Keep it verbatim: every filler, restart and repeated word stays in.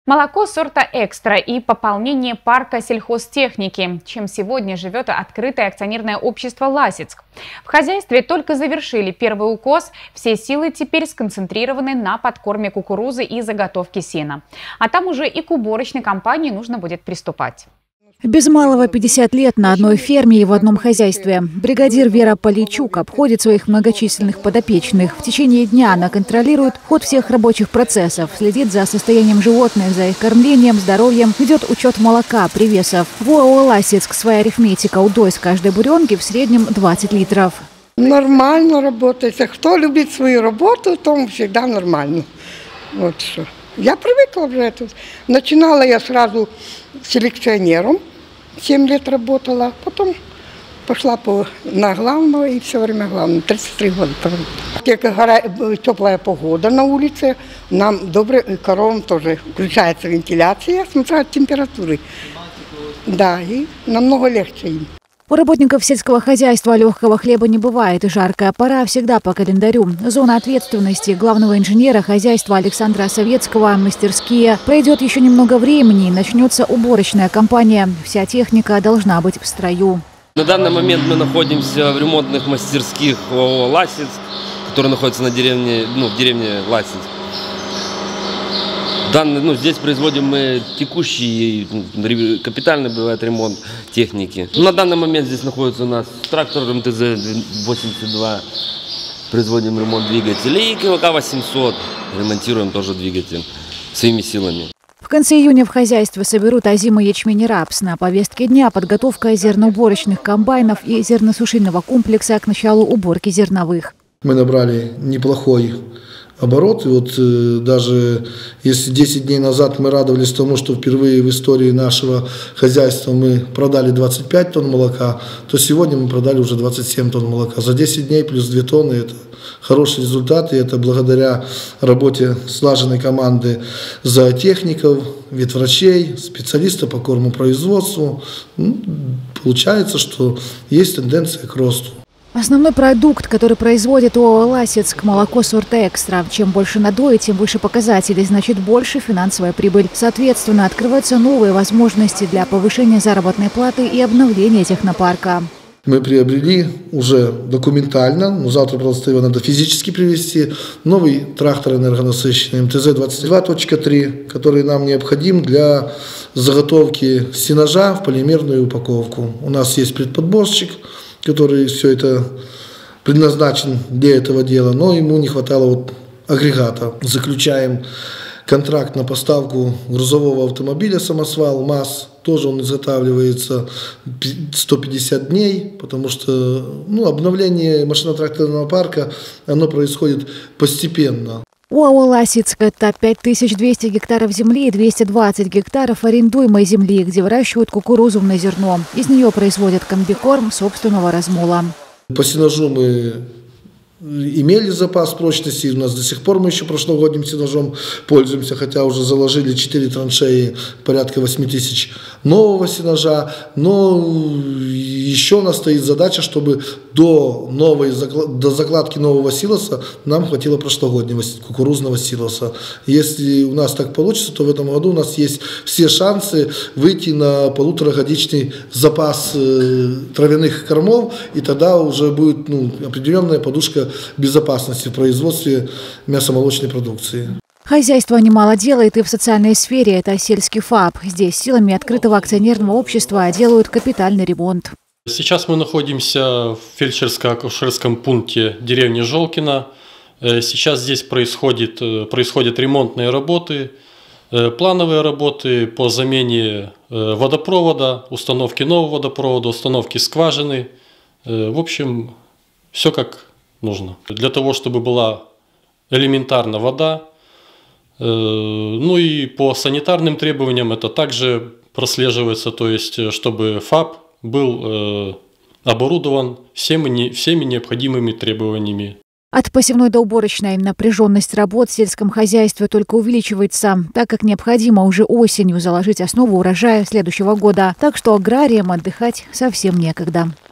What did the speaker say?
Молоко сорта «Экстра» и пополнение парка сельхозтехники, чем сегодня живет открытое акционерное общество «Ласицк». В хозяйстве только завершили первый укос, все силы теперь сконцентрированы на подкорме кукурузы и заготовке сена. А там уже и к уборочной кампании нужно будет приступать. Без малого пятьдесят лет на одной ферме и в одном хозяйстве. Бригадир Вера Поличук обходит своих многочисленных подопечных. В течение дня она контролирует ход всех рабочих процессов, следит за состоянием животных, за их кормлением, здоровьем, ведет учет молока, привесов. В ОАО «Ласицк» своя арифметика. Удой с каждой буренки в среднем двадцать литров. Нормально работает. Кто любит свою работу, тому всегда нормально. Вот что. Я привыкла уже тут. Начинала я сразу селекционером. семь лет работала, потом пошла по, на главного и все время главного. тридцать три года. Как теплая погода на улице, нам добре, коровам тоже включается вентиляция, смотря от температуры. Да, и намного легче им. У работников сельского хозяйства легкого хлеба не бывает, и жаркая пора всегда по календарю. Зона ответственности главного инженера хозяйства Александра Советского, мастерские. Пройдет еще немного времени и начнется уборочная кампания. Вся техника должна быть в строю. На данный момент мы находимся в ремонтных мастерских ОАО «Ласицк», который находится на деревне, ну, в деревне Ласицк. Данный, ну, здесь производим мы текущий, капитальный бывает ремонт техники. На данный момент здесь находится у нас трактор эм тэ зэ восемьдесят два. Производим ремонт двигателей. И ка вэ ка восемьсот. Ремонтируем тоже двигатель своими силами. В конце июня в хозяйстве соберут озимый ячмень и рапс. На повестке дня подготовка зерноуборочных комбайнов и зерносушильного комплекса к началу уборки зерновых. Мы набрали неплохой оборот. И вот э, даже если десять дней назад мы радовались тому, что впервые в истории нашего хозяйства мы продали двадцать пять тонн молока, то сегодня мы продали уже двадцать семь тонн молока. За десять дней плюс две тонны – это хороший результат. И это благодаря работе слаженной команды зоотехников, ветврачей, специалистов по кормопроизводству. Ну, получается, что есть тенденция к росту. Основной продукт, который производит ОАО «Ласицк» – молоко сорта «Экстра». Чем больше надои, тем выше показатели, значит больше финансовая прибыль. Соответственно, открываются новые возможности для повышения заработной платы и обновления технопарка. Мы приобрели уже документально, но завтра просто его надо физически привезти, новый трактор энергонасыщенный эм тэ зэ двадцать два точка три, который нам необходим для заготовки сенажа в полимерную упаковку. У нас есть предподборщик, который все это предназначен для этого дела, но ему не хватало вот агрегата. Заключаем контракт на поставку грузового автомобиля «Самосвал» МАЗ. Тоже он изготавливается сто пятьдесят дней, потому что ну, обновление машино-тракторного парка оно происходит постепенно. ОАО «Ласицк» – это пять тысяч двести гектаров земли и двести двадцать гектаров арендуемой земли, где выращивают кукурузу на зерно. Из нее производят комбикорм собственного размола. По сенажу мы имели запас прочности, у нас до сих пор мы еще прошлогодним сенажом пользуемся, хотя уже заложили четыре траншеи, порядка восьми тысяч нового сенажа, но еще у нас стоит задача, чтобы до, новой, до закладки нового силоса нам хватило прошлогоднего кукурузного силоса. Если у нас так получится, то в этом году у нас есть все шансы выйти на полуторагодичный запас травяных кормов, и тогда уже будет ну, определенная подушка безопасности в производстве мясомолочной продукции. Хозяйство немало делает и в социальной сфере. Это сельский ФАП. Здесь силами открытого акционерного общества делают капитальный ремонт. Сейчас мы находимся в фельдшерско-акушерском пункте деревни Жолкино. Сейчас здесь происходит, происходят ремонтные работы, плановые работы по замене водопровода, установке нового водопровода, установке скважины. В общем, все как нужно. Для того, чтобы была элементарно вода, ну и по санитарным требованиям это также прослеживается, то есть чтобы ФАП был оборудован всеми, всеми необходимыми требованиями. От посевной до уборочной напряженность работ в сельском хозяйстве только увеличивается, так как необходимо уже осенью заложить основу урожая следующего года. Так что аграриям отдыхать совсем некогда.